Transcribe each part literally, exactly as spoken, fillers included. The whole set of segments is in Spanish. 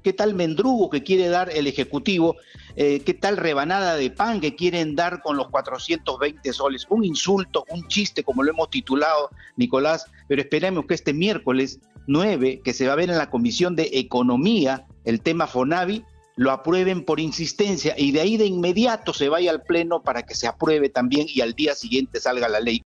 ¿Qué tal mendrugo que quiere dar el Ejecutivo? Eh, ¿Qué tal rebanada de pan que quieren dar con los cuatrocientos veinte soles? Un insulto, un chiste, como lo hemos titulado, Nicolás, pero esperemos que este miércoles nueve, que se va a ver en la Comisión de Economía, el tema Fonavi, lo aprueben por insistencia y de ahí de inmediato se vaya al Pleno para que se apruebe también y al día siguiente salga la ley.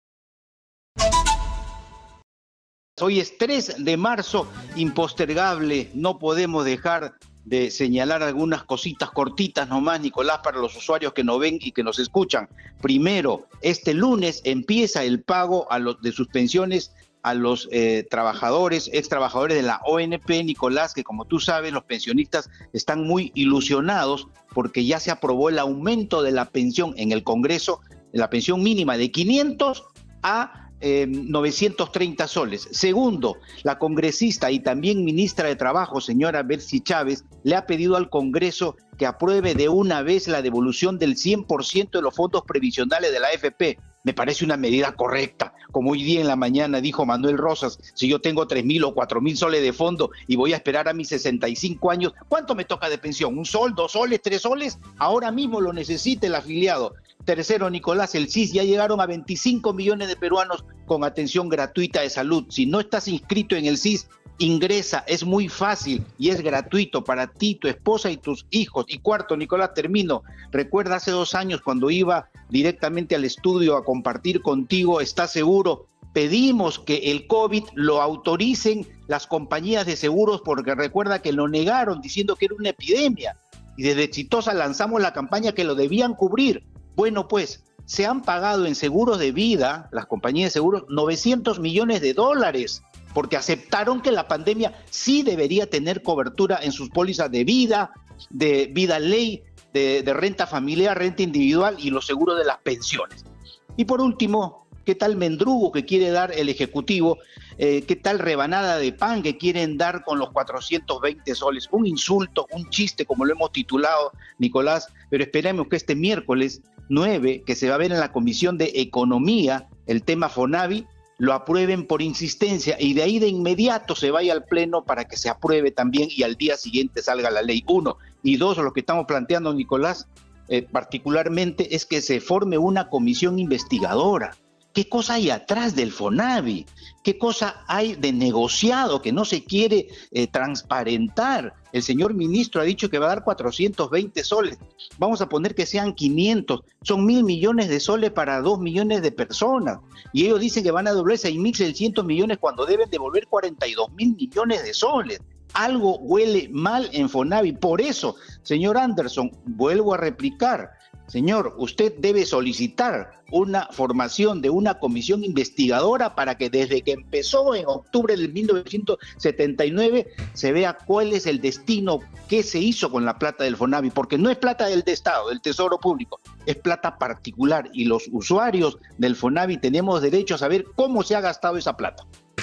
Hoy es tres de marzo, impostergable, no podemos dejar de señalar algunas cositas cortitas nomás, Nicolás, para los usuarios que nos ven y que nos escuchan. Primero, este lunes empieza el pago a los, de sus pensiones a los eh, trabajadores, ex trabajadores de la O N P, Nicolás, que como tú sabes, los pensionistas están muy ilusionados porque ya se aprobó el aumento de la pensión en el Congreso, de la pensión mínima de quinientos a Eh, novecientos treinta soles. Segundo, la congresista y también ministra de Trabajo, señora Betsy Chávez, le ha pedido al Congreso que apruebe de una vez la devolución del cien por ciento de los fondos previsionales de la A F P. Me parece una medida correcta. Como hoy día en la mañana dijo Manuel Rosas, si yo tengo tres mil o cuatro mil soles de fondo y voy a esperar a mis sesenta y cinco años, ¿cuánto me toca de pensión? ¿Un sol, dos soles, tres soles? Ahora mismo lo necesita el afiliado. Tercero, Nicolás, el C I S ya llegaron a veinticinco millones de peruanos con atención gratuita de salud. Si no estás inscrito en el C I S, ingresa, es muy fácil y es gratuito para ti, tu esposa y tus hijos. Y cuarto, Nicolás, termino. Recuerda hace dos años cuando iba directamente al estudio a compartir contigo, ¿estás seguro? Pedimos que el COVID lo autoricen las compañías de seguros porque recuerda que lo negaron diciendo que era una epidemia. Y desde Exitosa lanzamos la campaña que lo debían cubrir. Bueno, pues se han pagado en seguros de vida, las compañías de seguros, novecientos millones de dólares, porque aceptaron que la pandemia sí debería tener cobertura en sus pólizas de vida, de vida ley, de, de renta familiar, renta individual y los seguros de las pensiones. Y por último, ¿qué tal mendrugo que quiere dar el Ejecutivo? Eh, ¿Qué tal rebanada de pan que quieren dar con los cuatrocientos veinte soles? Un insulto, un chiste, como lo hemos titulado, Nicolás, pero esperemos que este miércoles nueve, que se va a ver en la Comisión de Economía, el tema Fonavi, lo aprueben por insistencia y de ahí de inmediato se vaya al Pleno para que se apruebe también y al día siguiente salga la ley. Uno. Y dos, lo que estamos planteando, Nicolás, eh, particularmente es que se forme una comisión investigadora. ¿Qué cosa hay atrás del Fonavi? ¿Qué cosa hay de negociado que no se quiere eh, transparentar? El señor ministro ha dicho que va a dar cuatrocientos veinte soles. Vamos a poner que sean quinientos. Son mil millones de soles para dos millones de personas. Y ellos dicen que van a devolver seis mil seiscientos millones cuando deben devolver cuarenta y dos mil millones de soles. Algo huele mal en Fonavi. Por eso, señor Anderson, vuelvo a replicar. Señor, usted debe solicitar una formación de una comisión investigadora para que desde que empezó en octubre del mil novecientos setenta y nueve se vea cuál es el destino, qué se hizo con la plata del Fonavi, porque no es plata del Estado, del Tesoro Público, es plata particular y los usuarios del Fonavi tenemos derecho a saber cómo se ha gastado esa plata.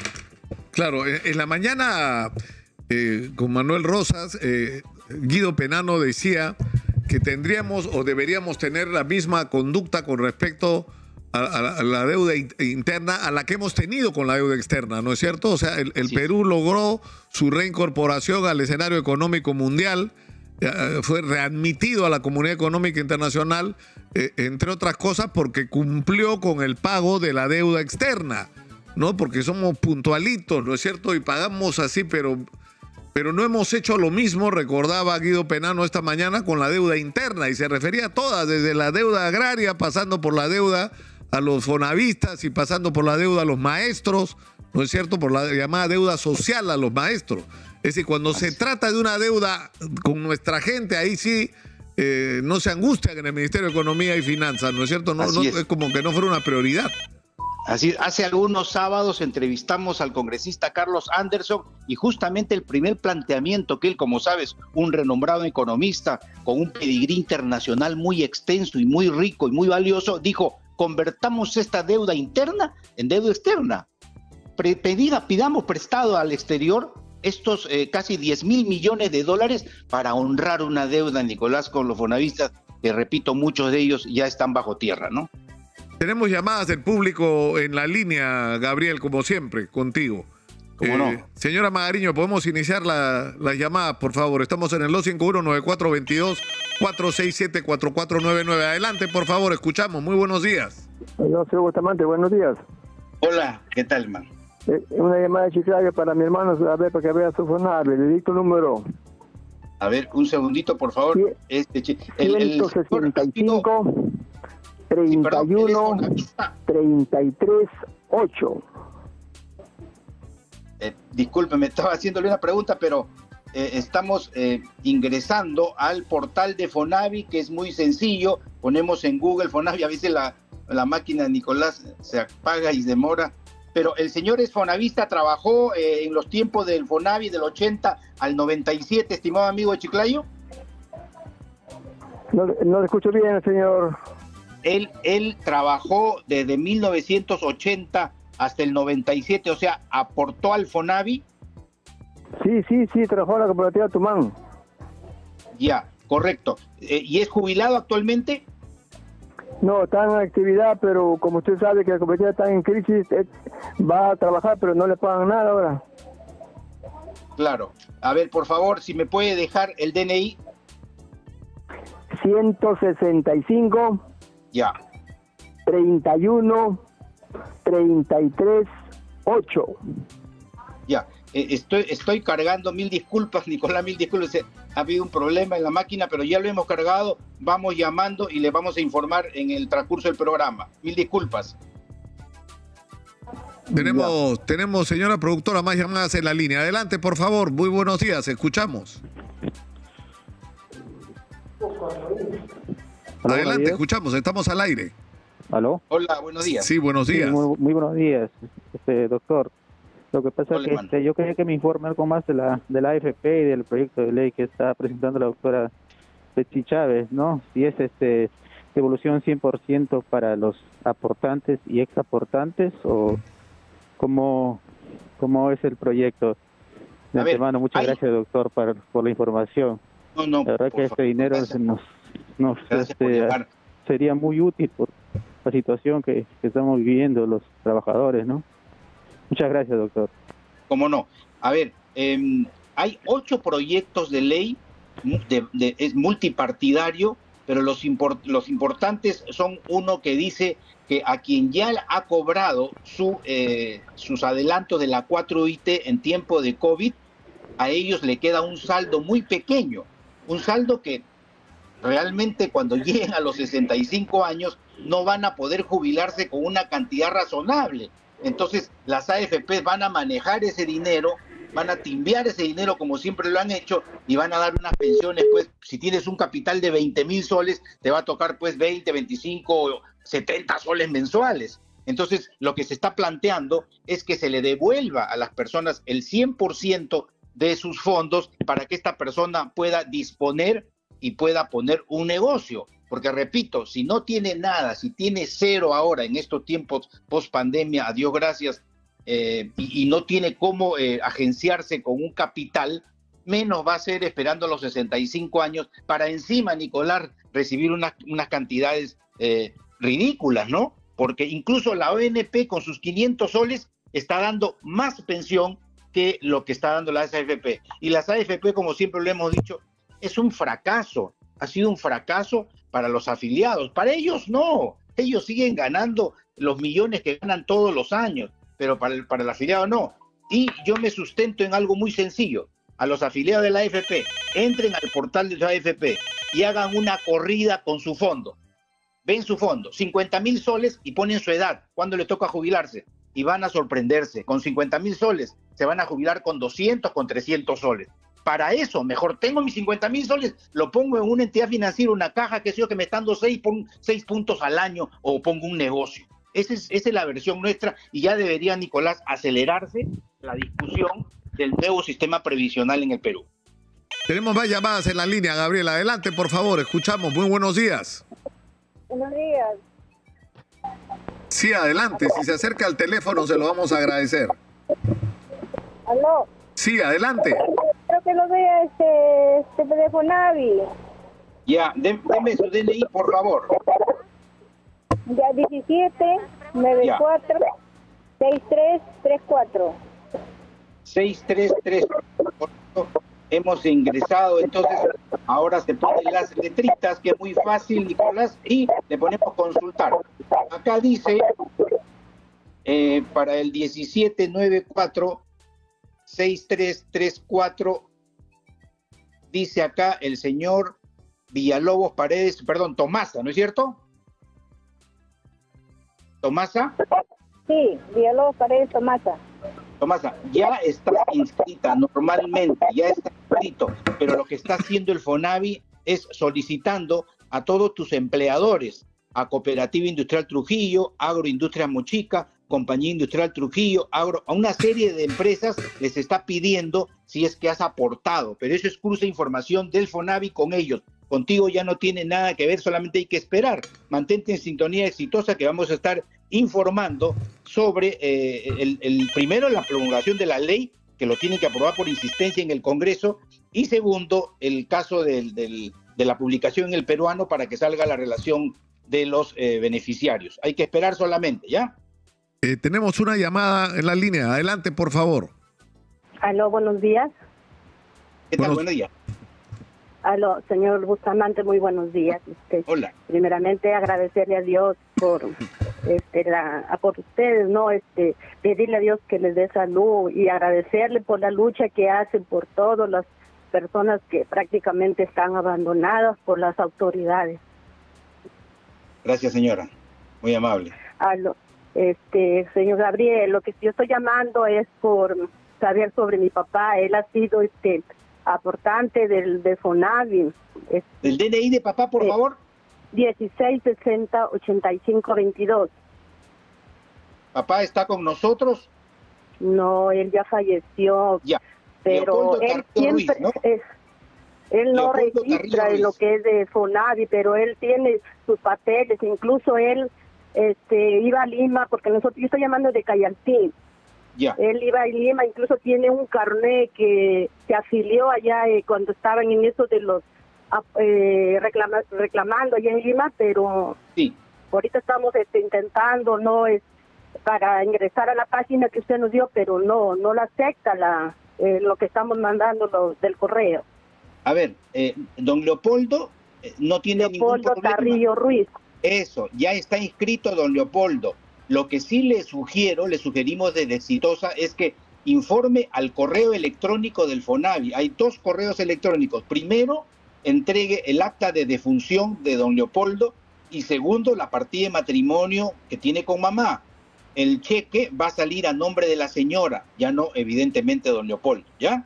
Claro, en la mañana eh, con Manuel Rosas, eh, Guido Penano decía que tendríamos o deberíamos tener la misma conducta con respecto a, a, a la deuda interna a la que hemos tenido con la deuda externa, ¿no es cierto? O sea, el, el sí. Perú logró su reincorporación al escenario económico mundial, eh, fue readmitido a la Comunidad Económica Internacional, eh, entre otras cosas porque cumplió con el pago de la deuda externa, ¿no? Porque somos puntualitos, ¿no es cierto? Y pagamos así, pero... Pero no hemos hecho lo mismo, recordaba Guido Penano esta mañana, con la deuda interna, y se refería a todas, desde la deuda agraria, pasando por la deuda a los fonavistas y pasando por la deuda a los maestros, ¿no es cierto?, por la llamada deuda social a los maestros. Es decir, cuando se trata de una deuda con nuestra gente, ahí sí eh, no se angustian en el Ministerio de Economía y Finanzas, ¿no es cierto? No, no, es. es como que no fuera una prioridad. Así, hace algunos sábados entrevistamos al congresista Carlos Anderson y justamente el primer planteamiento que él, como sabes, un renombrado economista con un pedigrí internacional muy extenso y muy rico y muy valioso, dijo, convertamos esta deuda interna en deuda externa. Pre pedida, pidamos prestado al exterior estos eh, casi diez mil millones de dólares para honrar una deuda, Nicolás, con los fonavistas, que repito, muchos de ellos ya están bajo tierra, ¿no? Tenemos llamadas del público en la línea, Gabriel, como siempre, contigo. ¿Cómo Eh, no? Señora Magariño, ¿podemos iniciar la, la llamada, por favor? Estamos en el dos cinco uno, nueve cuatro dos dos, cuatro seis siete, cuatro cuatro nueve nueve. Adelante, por favor, escuchamos. Muy buenos días. Yo soy Bustamante, buenos días. Hola, ¿qué tal, man? Eh, una llamada de Chiclayo para mi hermano, a ver, para que vea su fonable. Le dicto el número. A ver, un segundito, por favor. Cien- Este, chi- el, el ciento sesenta y cinco, Sí, treinta perdón, y él es uno, fonavista. treinta y tres, ocho. Eh, disculpe, me estaba haciéndole una pregunta, pero eh, estamos eh, ingresando al portal de Fonavi, que es muy sencillo. Ponemos en Google Fonavi, a veces la, la máquina de Nicolás se apaga y demora. Pero el señor es fonavista, trabajó eh, en los tiempos del Fonavi del ochenta al noventa y siete, estimado amigo de Chiclayo. No, no le escucho bien, señor. Él, él trabajó desde mil novecientos ochenta hasta el noventa y siete, o sea, aportó al Fonavi. Sí, sí, sí, trabajó en la cooperativa Tumán. Ya, correcto. Eh, ¿Y es jubilado actualmente? No, está en actividad, pero como usted sabe que la cooperativa está en crisis, eh, va a trabajar, pero no le pagan nada ahora. Claro. A ver, por favor, si me puede dejar el D N I. ciento sesenta y cinco, Ya. treinta y uno, treinta y tres, ocho. Ya, eh, estoy, estoy cargando, mil disculpas, Nicolás, mil disculpas, eh, ha habido un problema en la máquina, pero ya lo hemos cargado, vamos llamando y le vamos a informar en el transcurso del programa. Mil disculpas. Tenemos, tenemos, señora productora, más llamadas en la línea. Adelante, por favor. Muy buenos días, escuchamos. Hola, Adelante, buenos escuchamos, estamos al aire. días. ¿Aló? Hola, buenos días. Sí, buenos Sí, días. muy, muy buenos días, este doctor. Lo que pasa Hola, es que hermano. este, yo quería que me informe algo más de la de la A F P y del proyecto de ley que está presentando la doctora Betsy Chávez, ¿no? Si es este devolución cien por ciento para los aportantes y exaportantes o cómo, cómo es el proyecto. De A ver, antemano, muchas hay- gracias, doctor, por, por la información. No, no, La verdad por que favor, este dinero gracias, nos, nos gracias por este, llamar. sería muy útil por la situación que, que estamos viviendo los trabajadores, ¿no? Muchas gracias, doctor. ¿Cómo no? A ver, eh, hay ocho proyectos de ley, de, de- es multipartidario, pero los, import- los importantes son uno que dice que a quien ya ha cobrado su, eh, sus adelantos de la cuatro I T en tiempo de COVID, a ellos le queda un saldo muy pequeño, un saldo que realmente cuando lleguen a los sesenta y cinco años no van a poder jubilarse con una cantidad razonable. Entonces las A F P van a manejar ese dinero, van a timbiar ese dinero como siempre lo han hecho y van a dar unas pensiones, pues si tienes un capital de veinte mil soles, te va a tocar pues veinte, veinticinco, setenta soles mensuales. Entonces lo que se está planteando es que se le devuelva a las personas el cien por ciento de sus fondos para que esta persona pueda disponer y pueda poner un negocio. Porque repito, si no tiene nada, si tiene cero ahora en estos tiempos post pandemia, a Dios gracias, eh, y, y no tiene cómo eh, agenciarse con un capital, menos va a ser esperando los sesenta y cinco años para encima, Nicolás, recibir unas, unas cantidades eh, ridículas, ¿no? Porque incluso la O N P con sus quinientos soles está dando más pensión que lo que está dando la A F P. Y las A F P, como siempre lo hemos dicho, es un fracaso, ha sido un fracaso para los afiliados. Para ellos no, ellos siguen ganando los millones que ganan todos los años, pero para el, para el afiliado no. Y yo me sustento en algo muy sencillo. A los afiliados de la A F P, entren al portal de la A F P y hagan una corrida con su fondo. Ven su fondo, cincuenta mil soles y ponen su edad, cuando le toca jubilarse. Y van a sorprenderse, con cincuenta mil soles se van a jubilar con doscientos, con trescientos soles. Para eso, mejor tengo mis cincuenta mil soles, lo pongo en una entidad financiera, una caja, que sé yo, que me está dando seis, seis puntos al año, o pongo un negocio. Esa es, esa es la versión nuestra, y ya debería, Nicolás, acelerarse la discusión del nuevo sistema previsional en el Perú. Tenemos más llamadas en la línea, Gabriel. Adelante, por favor, escuchamos. Muy buenos días. Buenos días. Sí, adelante. Si se acerca al teléfono, se lo vamos a agradecer. ¿Aló? Sí, adelante. Creo que lo vea este, este telefonavi. Ya, deme su D N I, por favor. Ya diecisiete, noventa y cuatro, sesenta y tres, treinta y cuatro. seis tres tres. Hemos ingresado, entonces ahora se ponen las letritas, que es muy fácil, Nicolás, y le ponemos consultar. Acá dice, eh, para el diecisiete noventa y cuatro, sesenta y tres treinta y cuatro, dice acá el señor Villalobos Paredes, perdón, Tomasa, ¿no es cierto? ¿Tomasa? Sí, Villalobos Paredes Tomasa. Tomasa, ya está inscrita normalmente, ya está inscrito, pero lo que está haciendo el FONAVI es solicitando a todos tus empleadores, a Cooperativa Industrial Trujillo, Agroindustria Mochica, Compañía Industrial Trujillo, Agro, a una serie de empresas les está pidiendo si es que has aportado, pero eso es cruce información del FONAVI con ellos. Contigo ya no tiene nada que ver, solamente hay que esperar. Mantente en sintonía exitosa, que vamos a estar informando sobre eh, el, el primero, la promulgación de la ley, que lo tienen que aprobar por insistencia en el Congreso, y segundo, el caso del, del, de la publicación en el peruano para que salga la relación de los eh, beneficiarios. Hay que esperar solamente, ¿ya? Eh, tenemos una llamada en la línea. Adelante, por favor. Aló, buenos días. ¿Qué tal? Buenos- Buenos días. Aló, señor Bustamante, muy buenos días. Este, Hola. primeramente agradecerle a Dios por este la a por ustedes, no este pedirle a Dios que les dé salud y agradecerle por la lucha que hacen por todas las personas que prácticamente están abandonadas por las autoridades. Gracias, señora. Muy amable. Aló, este señor Gabriel, lo que yo estoy llamando es por saber sobre mi papá. Él ha sido este aportante del de FONAVI. Es ¿El D N I de papá, por Sí. favor? dieciséis sesenta ochenta y cinco veintidós. ¿Papá está con nosotros? No, él ya falleció, Ya. pero Leopoldo él Carrillo siempre Ruiz, ¿no? es, él no Leopoldo registra Carrillo en lo Ruiz. que es de FONAVI, pero él tiene sus papeles, incluso él este iba a Lima, porque nosotros, yo estoy llamando de Cayaltín, Ya. él iba a Lima, incluso tiene un carnet que se afilió allá eh, cuando estaban en eso de los ah, eh, reclama, reclamando allá en Lima, pero Sí. ahorita estamos este, intentando, no es para ingresar a la página que usted nos dio, pero no, no la acepta la eh, lo que estamos mandando lo, del correo. A ver, eh, don Leopoldo eh, no tiene ningún Leopoldo problema. Carrillo Ruiz. Eso, ya está inscrito don Leopoldo. Lo que sí le sugiero, le sugerimos desde Exitosa, es que informe al correo electrónico del FONAVI. Hay dos correos electrónicos. Primero, entregue el acta de defunción de don Leopoldo, y segundo, la partida de matrimonio que tiene con mamá. El cheque va a salir a nombre de la señora, ya no evidentemente don Leopoldo, ¿ya?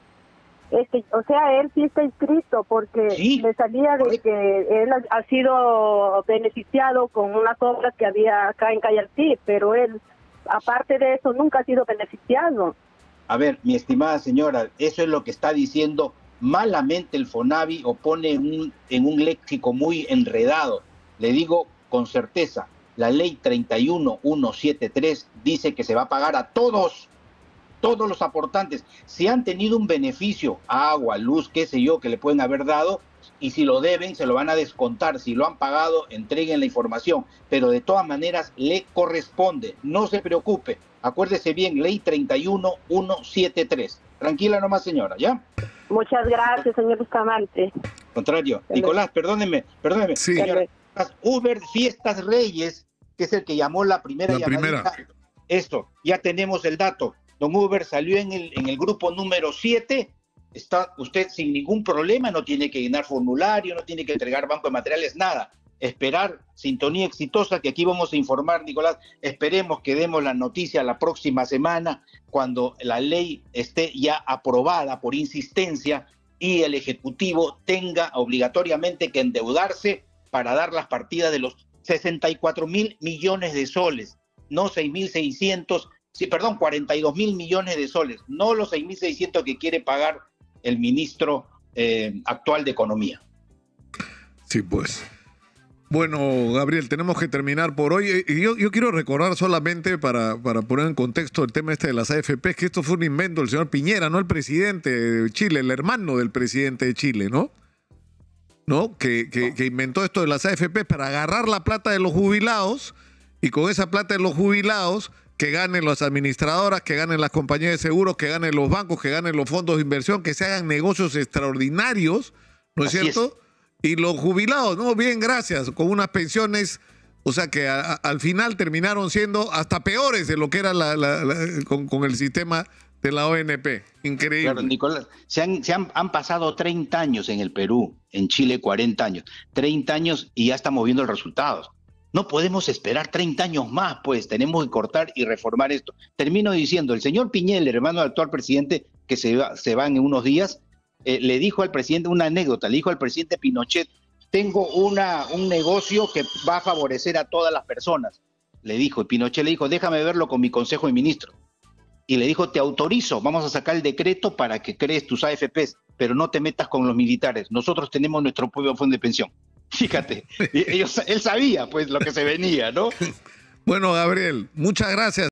Este, o sea, él sí está inscrito porque Sí, le salía de correcto. que él ha, ha sido beneficiado con unas obras que había acá en Cayaltí, pero él, aparte de eso, nunca ha sido beneficiado. A ver, mi estimada señora, eso es lo que está diciendo malamente el FONAVI, o pone en un, en un léxico muy enredado. Le digo con certeza, la ley treinta y uno mil ciento setenta y tres dice que se va a pagar a todos, todos los aportantes. Si han tenido un beneficio, agua, luz, qué sé yo, que le pueden haber dado, y si lo deben, se lo van a descontar. Si lo han pagado, entreguen la información, pero de todas maneras le corresponde. No se preocupe, acuérdese bien, ley treinta y uno mil ciento setenta y tres. Tranquila nomás, señora, ¿ya? Muchas gracias, señor Bustamante. Contrario. Nicolás, perdóneme, perdóneme. Sí. Señora, Uber Fiestas Reyes, que es el que llamó la primera La llamadita. primera. Esto, ya tenemos el dato. Don Uber salió en el, en el grupo número siete. Está usted sin ningún problema, no tiene que llenar formulario, no tiene que entregar banco de materiales, nada. Esperar, sintonía exitosa, que aquí vamos a informar, Nicolás. Esperemos que demos la noticia la próxima semana, cuando la ley esté ya aprobada por insistencia y el Ejecutivo tenga obligatoriamente que endeudarse para dar las partidas de los sesenta y cuatro mil millones de soles, no seis mil seiscientos, sí, perdón, cuarenta y dos mil millones de soles, no los seis mil seiscientos que quiere pagar el ministro eh, actual de Economía. Sí, pues. Bueno, Gabriel, tenemos que terminar por hoy. Y yo, yo quiero recordar solamente, para, para poner en contexto el tema este de las A F P, que esto fue un invento del señor Piñera, no el presidente de Chile, el hermano del presidente de Chile, ¿no? ¿No? Que, que, que inventó esto de las A F P para agarrar la plata de los jubilados, y con esa plata de los jubilados que ganen las administradoras, que ganen las compañías de seguros, que ganen los bancos, que ganen los fondos de inversión, que se hagan negocios extraordinarios, ¿no es Así cierto? Es. Y los jubilados, no, bien, gracias, con unas pensiones, o sea que a, a, al final terminaron siendo hasta peores de lo que era la, la, la, con, con el sistema de la O N P. Increíble. Claro, Nicolás, se, han, se han, han pasado treinta años en el Perú, en Chile cuarenta años, treinta años y ya estamos viendo los resultados. No podemos esperar treinta años más, pues tenemos que cortar y reformar esto. Termino diciendo, el señor Piñera, el hermano del actual presidente, que se va, se va en unos días, eh, le dijo al presidente una anécdota, le dijo al presidente Pinochet, tengo una, un negocio que va a favorecer a todas las personas, le dijo, y Pinochet le dijo, déjame verlo con mi consejo de ministros. Y le dijo, te autorizo, vamos a sacar el decreto para que crees tus A F Pes, pero no te metas con los militares, nosotros tenemos nuestro propio fondo de pensión. Fíjate, ellos, él sabía pues lo que se venía, ¿no? Bueno, Gabriel, muchas gracias.